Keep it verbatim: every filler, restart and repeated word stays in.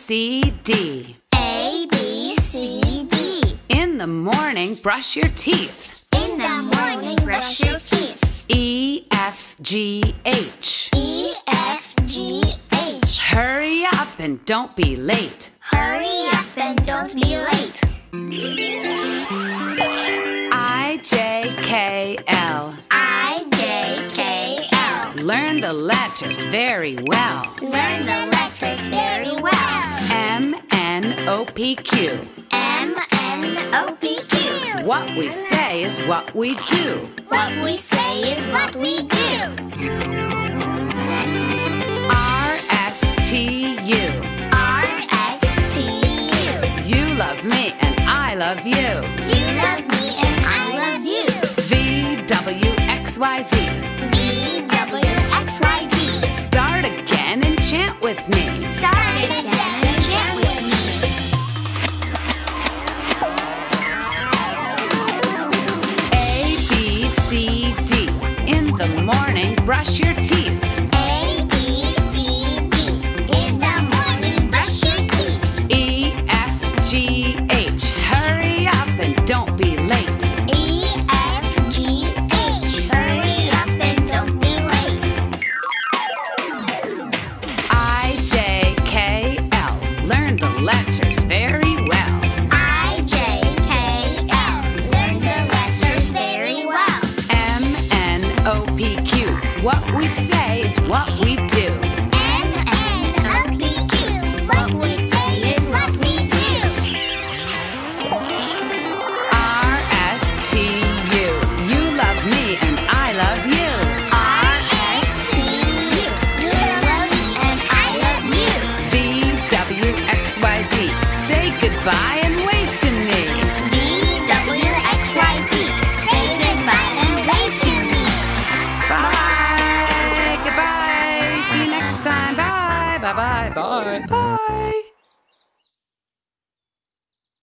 C, D. A, B, C, D. In the morning, brush your teeth. In the morning, brush your teeth. E, F, G, H. E, F, G, H. Hurry up and don't be late. Hurry up and don't be late. I, J, K, L. I, J, K, L. Learn the letters very well. Learn the letters very well. M, N, O, P, Q. M, N, O, P, Q. What we say is what we do. What we say is what we do. R, S, T, U. R, S, T, U. You love me and I love you. You love me and I love you. V, W, X, Y, Z. V, W, X, Y, Z. Start again and chant with me. Start again and chant with me. A, B, C, D. In the morning, brush your teeth. A, B, C, D. In the morning, brush your teeth. E, F, G, H. Hurry up and don't be late. E, F, G, H. Hurry up and don't be late. I, J, K, L. Learn the letters very well. I, J, K, L. Learn the letters very well. M, N, O, P, Q. What we say is what we do. M, N, O, P, Q. What we say is what we do. R, S, T, U. You love me and I love you. R, S, T, U. You love me and I love you. V, W, X, Y, Z. Say goodbye and wave to me. V, W, X, Y, Z. Say goodbye and wave to me. Bye. Goodbye. See you next time. Bye. Bye. Bye. Bye. Bye.